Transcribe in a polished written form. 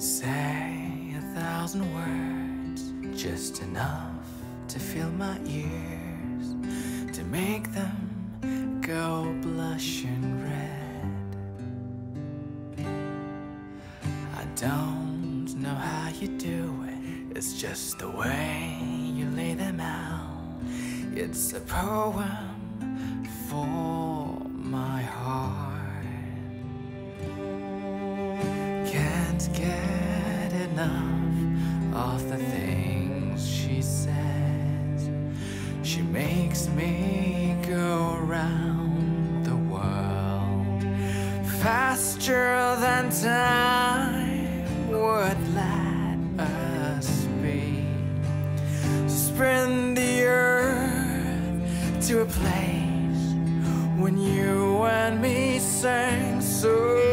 Say 1,000 words, just enough to fill my ears, to make them go blushing red. I don't know how you do it, it's just the way you lay them out. It's a poem for my heart. Can't get enough of the things she says. She makes me go round the world faster than time would let us be. Sprint the earth to a place when you and me sang so